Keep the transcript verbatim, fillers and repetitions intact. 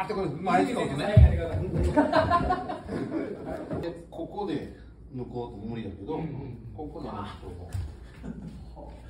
ーってこれ前にこうね。でここで向こうと無理だけど、ここであの人が。